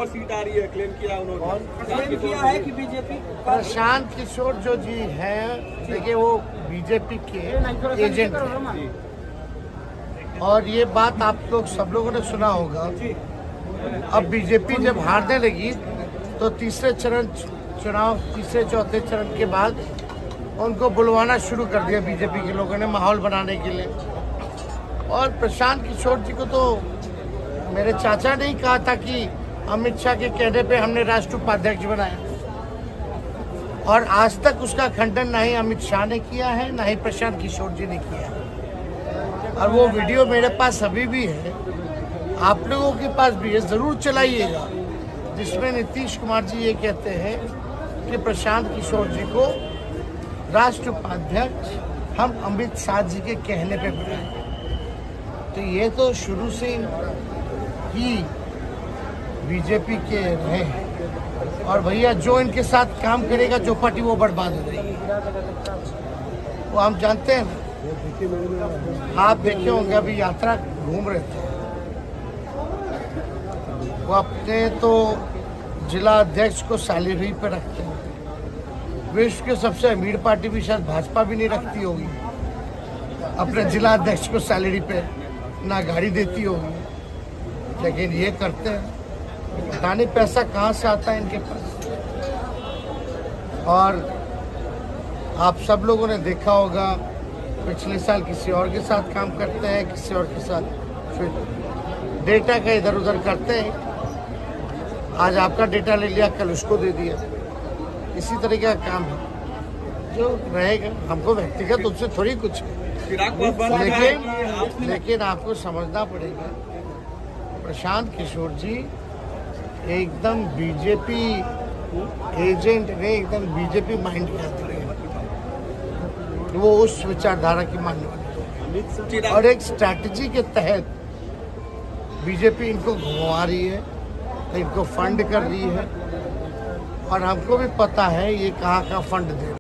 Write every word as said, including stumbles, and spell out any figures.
ऊपर सीट आ रही है, क्लेम किया उन्होंने। क्लेम किया है कि बीजेपी प्रशांत किशोर जो जी हैं, देखिए वो बीजेपी के एजेंट हैं और ये बात आप लोग सब लोगों ने सुना होगा। अब बीजेपी जब हारने लगी तो तीसरे चरण चुनाव तीसरे चौथे चरण के बाद उनको बुलवाना शुरू कर दिया बीजेपी के लोगों ने माहौल बनाने के लिए। और प्रशांत किशोर जी को तो मेरे चाचा ने ही कहा था कि अमित शाह के कहने पे हमने राष्ट्रीय उपाध्यक्ष बनाया और आज तक उसका खंडन ना ही अमित शाह ने किया है ना ही प्रशांत किशोर जी ने किया है। और वो वीडियो मेरे पास अभी भी है, आप लोगों के पास भी है, जरूर चलाइएगा, जिसमें नीतीश कुमार जी ये कहते हैं कि प्रशांत किशोर जी को राष्ट्रीय उपाध्यक्ष हम अमित शाह जी के कहने पे बनाए। तो ये तो शुरू से ही बीजेपी के रहे हैं और भैया जो इनके साथ काम करेगा चौपाटी वो बर्बाद हो जाएगी, वो हम जानते हैं ना। आप देखे होंगे अभी यात्रा घूम रहे थे, वो अपने तो जिला अध्यक्ष को सैलरी पे रखते हैं। विश्व के सबसे अमीर पार्टी भी शायद भाजपा भी नहीं रखती होगी अपने जिला अध्यक्ष को सैलरी पे, ना गाड़ी देती होगी, लेकिन ये करते हैं। पता नहीं पैसा कहाँ से आता है इनके पास। और आप सब लोगों ने देखा होगा पिछले साल किसी और के साथ काम करते हैं, किसी और के साथ फिर डेटा का इधर उधर करते हैं। आज आपका डेटा ले लिया, कल उसको दे दिया, इसी तरीके का काम है जो रहेगा। हमको व्यक्तिगत उससे थोड़ी कुछ है, लेकिन लेकिन आपको समझना पड़ेगा प्रशांत किशोर जी एकदम बीजेपी एजेंट ने, एकदम बीजेपी माइंड के आदमी है, वो उस विचारधारा की मानने वाले और एक स्ट्रैटेजी के तहत बीजेपी इनको घुमा रही है, इनको फंड कर रही है और हमको भी पता है ये कहाँ का फंड दे